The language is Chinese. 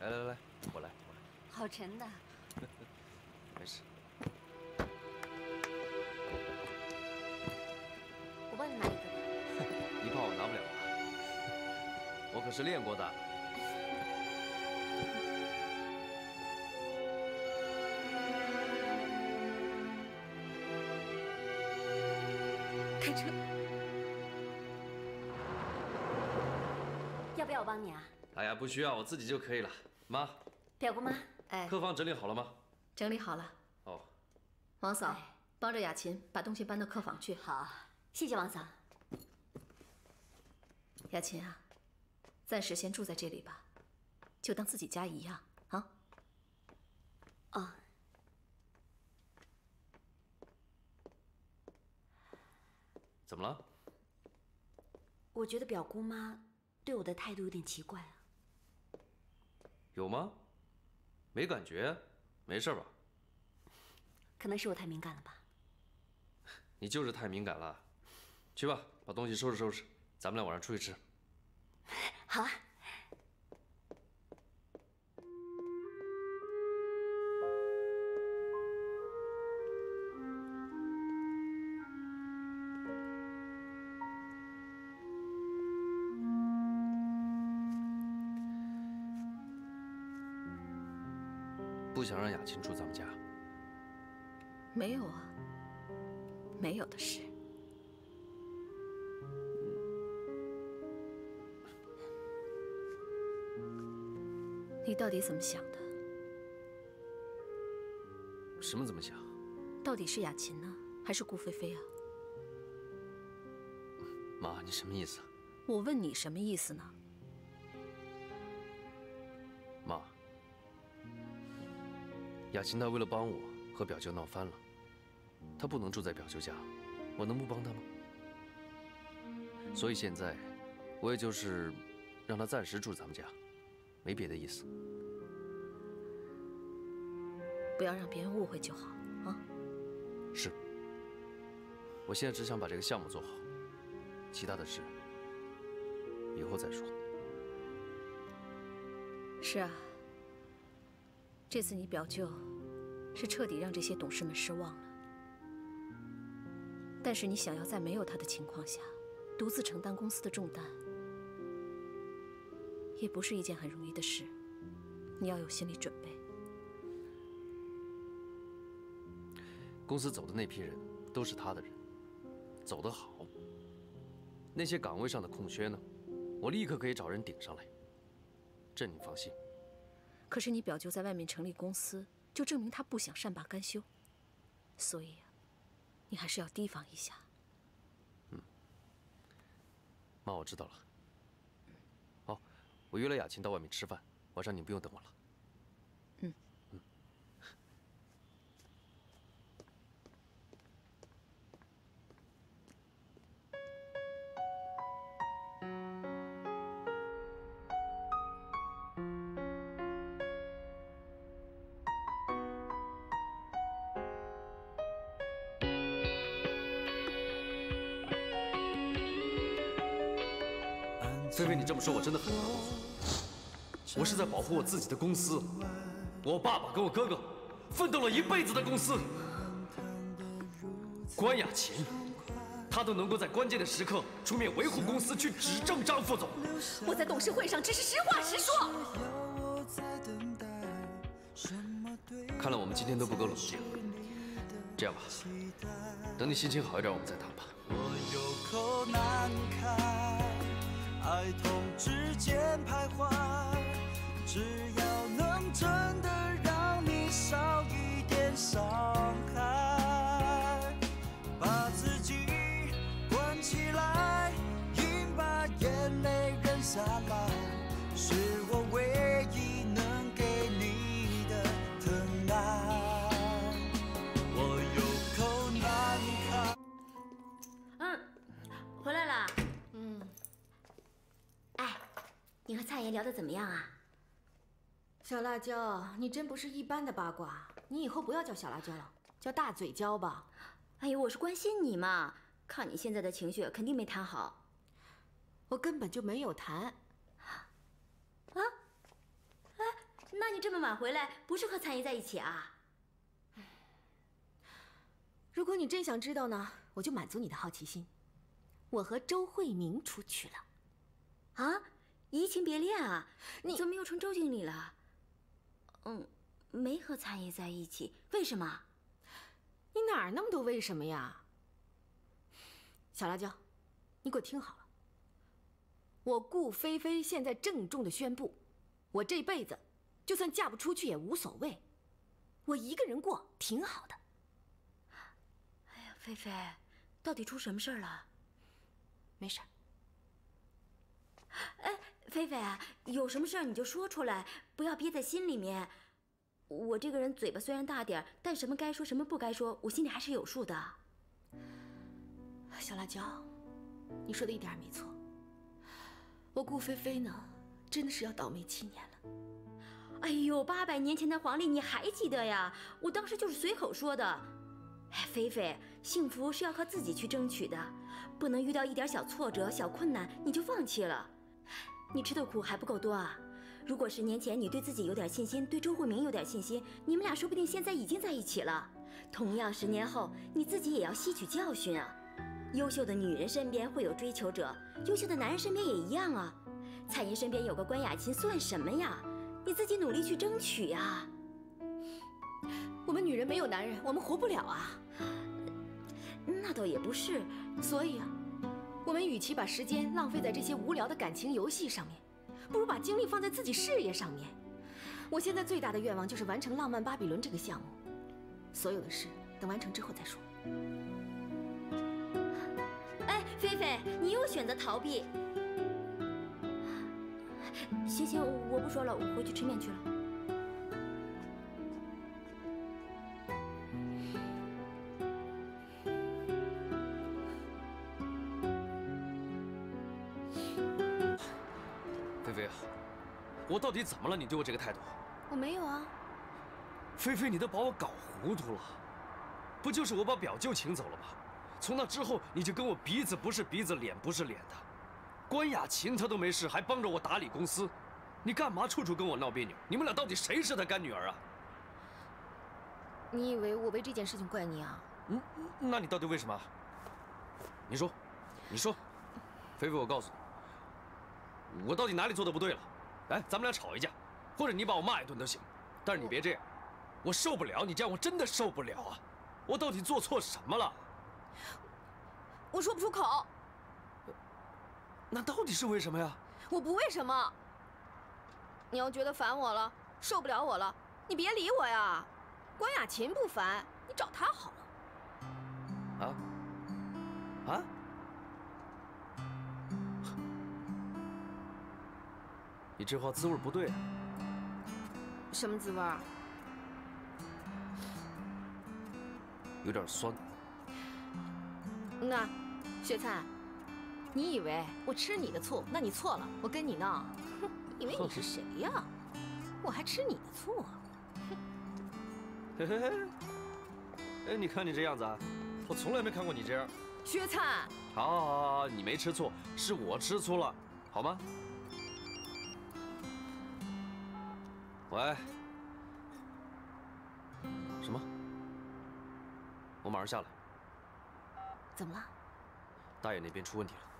来，我来。 好沉的。 没事。 我帮你拿一个吧。 你怕我拿不了啊？我可是练过的。 开车。要不要我帮你啊？ 哎呀，不需要，我自己就可以了。妈， 表姑妈，哎， 客房整理好了吗？ 整理好了。 哦， 王嫂，帮着雅琴把东西搬到客房去。 好，谢谢王嫂。 雅琴啊，暂时先住在这里吧，就当自己家一样啊。 哦。 怎么了？ 我觉得表姑妈对我的态度有点奇怪啊。 有吗？没感觉，没事吧？ 可能是我太敏感了吧。 你就是太敏感了。去吧，把东西收拾收拾，咱们俩晚上出去吃。 好啊。 不想让雅琴住咱们家。 没有啊，没有的事。你到底怎么想的？ 什么怎么想？ 到底是雅琴呢，还是顾菲菲啊？ 妈，你什么意思啊？ 我问你什么意思呢？ 妈，雅琴她为了帮我和表舅闹翻了，她不能住在表舅家，我能不帮她吗？所以现在，我也就是让她暂时住咱们家，没别的意思。 不要让别人误会就好啊。 是，我现在只想把这个项目做好，其他的事以后再说。 是啊，这次你表舅是彻底让这些董事们失望了。但是你想要在没有他的情况下，独自承担公司的重担，也不是一件很容易的事，你要有心理准备。 公司走的那批人都是他的人，走得好。那些岗位上的空缺呢，我立刻可以找人顶上来。这您放心。 可是你表舅在外面成立公司，就证明他不想善罢甘休，所以啊，你还是要提防一下。 妈，我知道了。好，我约了雅琴到外面吃饭，晚上你不用等我了。菲菲，你这么说，我真的很难过。我是在保护我自己的公司，我爸爸跟我哥哥奋斗了一辈子的公司。关雅琴，她都能够在关键的时刻出面维护公司，去指正张副总。 我在董事会上只是实话实说。 看来我们今天都不够冷静。这样吧，等你心情好一点，我们再谈吧。 我有口难开。爱痛之间徘徊，只要能真的让你少一点伤害，把自己关起来，硬把眼泪忍下来，是我唯一能给你的疼爱。我有口难开。回来啦。你和蔡爷聊得怎么样啊？ 小辣椒，你真不是一般的八卦，你以后不要叫小辣椒了，叫大嘴椒吧。 哎呦，我是关心你嘛，看你现在的情绪，肯定没谈好。 我根本就没有谈。 啊？哎， 那你这么晚回来，不是和残姨在一起啊？ 如果你真想知道呢，我就满足你的好奇心。我和周慧明出去了。 啊，移情别恋啊？ 你怎么又成周经理了？没和残姨在一起，为什么？ 你哪儿那么多为什么呀？小辣椒，你给我听好了。我顾菲菲现在郑重的宣布，我这辈子就算嫁不出去也无所谓，我一个人过挺好的。 哎呀，菲菲，到底出什么事儿了？ 没事。 哎，菲菲啊，有什么事儿你就说出来，不要憋在心里面。我这个人嘴巴虽然大点儿，但什么该说什么不该说，我心里还是有数的。 小辣椒，你说的一点儿没错。我顾菲菲呢，真的是要倒霉7年了。 哎呦，800年前的黄历你还记得呀？我当时就是随口说的。哎，菲菲，幸福是要靠自己去争取的，不能遇到一点小挫折、小困难你就放弃了。你吃的苦还不够多啊！如果10年前你对自己有点信心，对周慧明有点信心，你们俩说不定现在已经在一起了。同样10年后，你自己也要吸取教训啊！优秀的女人身边会有追求者，优秀的男人身边也一样啊。彩云身边有个关雅琴算什么呀？你自己努力去争取呀！ 我们女人没有男人，我们活不了啊。 那倒也不是， 所以啊，我们与其把时间浪费在这些无聊的感情游戏上面，不如把精力放在自己事业上面。我现在最大的愿望就是完成《浪漫巴比伦》这个项目，所有的事等完成之后再说。 哎，菲菲，你又选择逃避。行，我不说了，我回去吃面去了。 菲菲啊，我到底怎么了？你对我这个态度？ 我没有啊。 菲菲，你都把我搞糊涂了。不就是我把表舅请走了吗？从那之后，你就跟我鼻子不是鼻子，脸不是脸的。关雅琴她都没事，还帮着我打理公司，你干嘛处处跟我闹别扭？你们俩到底谁是她干女儿啊？ 你以为我为这件事情怪你啊？ 那你到底为什么？你说，菲菲，我告诉你，我到底哪里做的不对了？来，咱们俩吵一架，或者你把我骂一顿都行，但是你别这样，我受不了，你这样我真的受不了啊！我到底做错什么了？ 我说不出口。 那到底是为什么呀？ 我不为什么。你要觉得烦我了，受不了我了，你别理我呀。关雅琴不烦，你找她好了。 啊？你这话滋味不对啊。 什么滋味儿？ 有点酸。 那，雪灿，你以为我吃你的醋？那你错了，我跟你闹。哼，以为你是谁呀？我还吃你的醋啊？ 嘿嘿嘿，哎，你看你这样子啊，我从来没看过你这样。 雪灿， 好，你没吃醋，是我吃醋了，好吗？喂，什么？我马上下来。 怎么了？ 大爷那边出问题了。